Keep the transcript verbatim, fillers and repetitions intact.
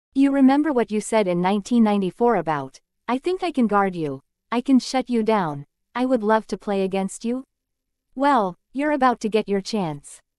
You remember what you said in nineteen ninety-four about, "I think I can guard you. I can shut you down. I would love to play against you"? Well, you're about to get your chance.